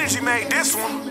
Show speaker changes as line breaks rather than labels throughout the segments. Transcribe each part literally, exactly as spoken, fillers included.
Energy made this one.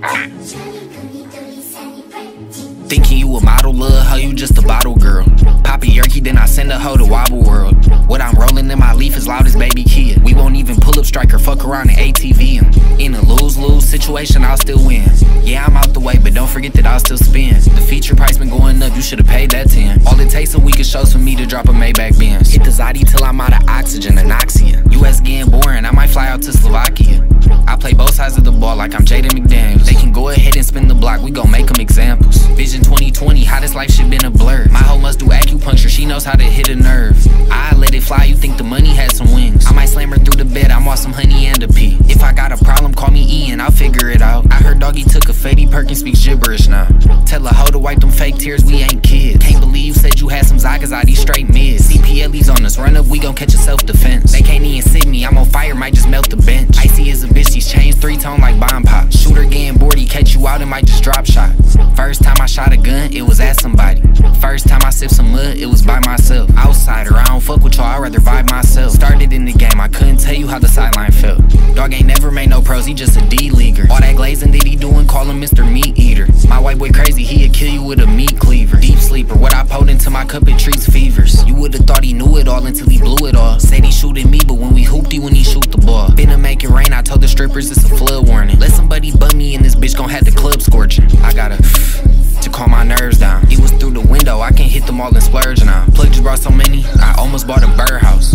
Thinking you a model, love, how you just a bottle girl. Pop a yerky, then I send a hoe to Wobble World. What I'm rolling in my leaf is loud as baby Kia. We won't even pull up striker, fuck around and A T V him. In a lose-lose situation, I'll still win. Yeah, I'm out the way, but don't forget that I'll still spin. The feature price been going up, you should've paid that ten. All it takes a week of shows for me to drop a Maybach Benz. Hit the Zodi till I'm out of oxygen, anoxia. U S getting boring, I might fly out to Slovakia. I play both sides of the ball like I'm Jaden McDaniels. They can go ahead and spin the block, we gon' make them examples. Vision twenty twenty, hottest life shit been a blur. My hoe must do acupuncture, she knows how to hit a nerve. I let it fly, you think the money had some wings. I might slam her through the bed, I'm on some honey and a pee. If I got a problem, call me Ian, I'll figure it out. I heard Doggy took a Fetty Perkins, speaks gibberish now. Tell a hoe to wipe them fake tears, we ain't kids. Can't believe you said you had some Zygas out, these straight mids. C P L E's on us, run up, we gon' catch a self-defense. They can't even sit me, I'm on fire, might just melt the bench. Icy as a bitch, these chains three-tone like bomb pop. Shooter getting bored, he catch you out and might just drop shot. First time I shot a gun, it was at somebody. First time I sipped some mud, it was by myself. Outsider, I don't fuck with y'all, I'd rather vibe myself. Started in the game, I couldn't tell you how the sideline felt. Dog ain't never made no pros, he just a D-leaguer. All that glazing that he doing, call him Mister Meat Eater. My white boy crazy, he'd kill you with a meat cleaver. Deep sleeper, what I poured into my cup, it treats fevers. You would've thought he knew it all until he blew it all. Said he shooting me, but when we hooped, he when he shoot the ball. Finna make it rain, I told the strippers it's a flood warning. Let somebody bum me and this bitch gon' have the club scorching. I gotta to calm my nerves down. He was through the window, I can't hit them all and splurge now. Plug just brought so many, I almost bought a birdhouse.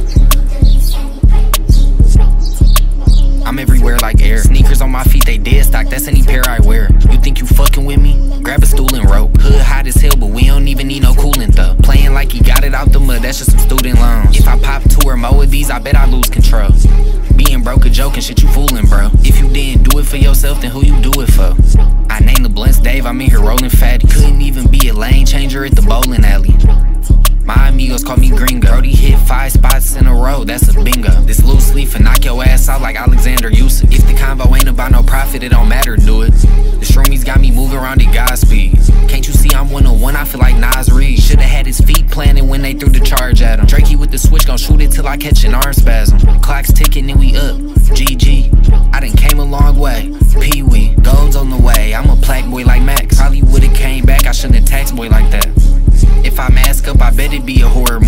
I'm everywhere like air. Sneakers on my feet, they dead stock, that's any pair I wear. You think you fucking with me? Grab a stool and rope. Hood hot as hell, but we don't even need no coolant though. Playing like he got it out the mud, that's just some student loans. If I pop two or more of these, I bet I lose control. Being broke a joke and shit, you fooling, bro. If you didn't do it for yourself, then who you do it for? I named the blunts Dave, I'm in here rolling fatty. Couldn't even be a lane changer at the bowling alley. My amigos call me Gringo. Brody hit five spots in a row, that's a bingo. This loose leaf and knock your ass out like Alexander Yusuf. If the convo ain't about no profit, it don't matter, do it. The shroomies got me moving around at Godspeed. Can't you see I'm one on one, I feel like Nas Reed. Should've had his feet planted when they threw the charge at him. Drakey with the switch, gon' shoot it till I catch an arm spasm. The clock's ticking and we up, G G. I done came a long way, Pee Wee. Gold's on the way, I'm a plaque boy like Max. Probably would've came back, I shouldn't have taxed boy like that. If I mask up, I bet it be a horror